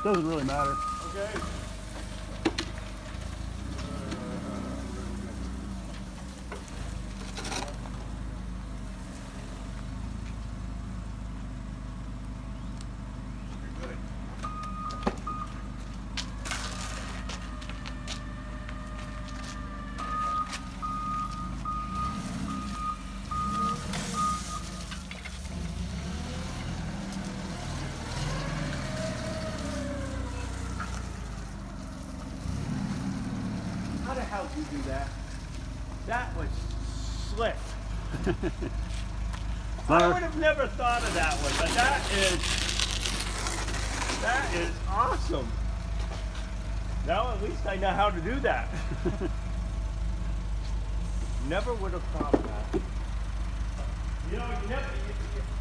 Doesn't really matter. Okay. How the hell did you do that? That was slick. I would have never thought of that one, but that is awesome. Now at least I know how to do that. Never would have thought of that. You know,